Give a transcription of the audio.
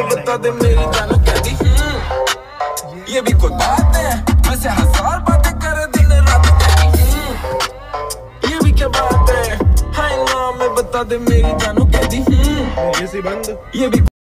बता दे मेरी जानू कहती ये भी कोई बात है, वैसे हजार बातें कर दिन रात कहती ये भी क्या बात है, हाय ना मैं बता दे मेरी जानू कहती ये भी